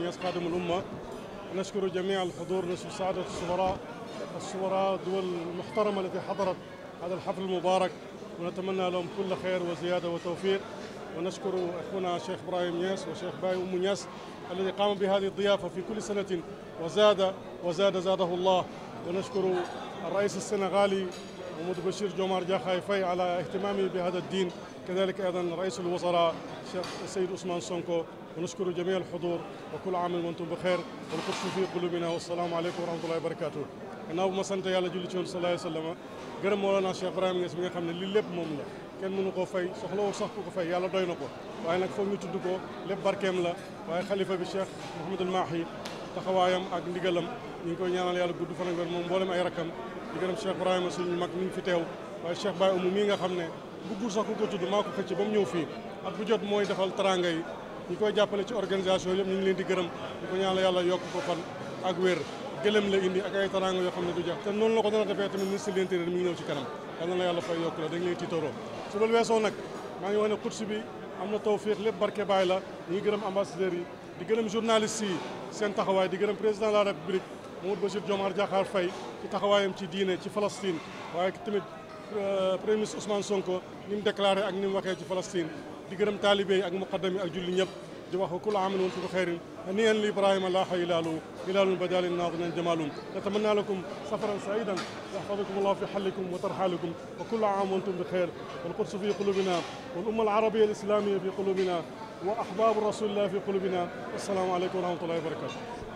نياس خادم الأمة. نشكر جميع الحضور، نشكر سعادة السفراء الدول المحترمة التي حضرت هذا الحفل المبارك، ونتمنى لهم كل خير وزيادة وتوفيق. ونشكر أخونا الشيخ إبراهيم نياس والشيخ باي أم نياس الذي قام بهذه الضيافة في كل سنة زاده الله. ونشكر الرئيس السنغالي محمود بشير جومار جاخاي فاي على اهتمامه بهذا الدين، كذلك أيضا رئيس الوزراء الشيخ السيد عثمان سونكو. ونشكر جميع الحضور وكل عام وانتم بخير والقدس في قلوبنا والسلام عليكم ورحمة الله وبركاته. gannaaw bu ma sant yàlla julli ci Yonent sallallahu alayhi wa sallam gërëm Mawlana Cheikh Ibrahima Niass mi nga xam ne lii lépp moom la, kenn mënu koo fay, soxlawul sax ku ko fay, yàlla doy na ko. waaye nag foog ñu tudd ko, lépp barkeem la. waaye xalifa bi Cheikh Mouhamadul Mahi taxawaayam ak ndigalam ñu ngi koy ñaanal yàlla gudd fan ak wér moom mboolem ay rakkam. di gërëm Cheikh Ibrahima suñu mag mi ngi fi teew, waaye Cheikh Baye Oumou mii nga xam ne buggul sax ku ko tudd, maa ko xëcc ba mu ñëw fii. at bu jot mooy defal taranga yi, ñi koy jàppale ci organisation yëpp ñu ngi leen di gërëm, di ko ñaanal yàlla yokk ko fan ak wér. gëlëm la indi ak ay taranga yoo xam ne du jeex, te noonu la ko dana defee tamit ministre de l'intérieur mi ngi ñëw ci kanam, yal na yàlla fay yokk la, dañ lay tiitaroo. su loolu weesoo nag maa ngi wax ne Quds bi am na tawfiq, lépp barke baay la. ñu ngi gërëm ambassadeurs yi, di gërëm journalistes yi seen taxawaay, di gërëm président de la république Mamadou Bachir Diomaye Diakhar Faye ci taxawaayam ci diine ci Palestine, waaye tamit premier ministre Ousmane Sonko ni mu déclaré ak ni mu waxee ci Palestine. di gërëm taalibe yi ak muqaddam yi ak julli ñëpp di wax كل عام وانتم بخير. هنيئا لابراهيم لاح هلال بدا للناظرين جمال. نتمنى لكم سفرا سعيدا يحفظكم الله في حلكم وترحالكم، وكل عام وانتم بخير. والقدس في قلوبنا، والامه العربيه الاسلاميه في قلوبنا، واحباب رسول الله في قلوبنا. والسلام عليكم ورحمه الله وبركاته.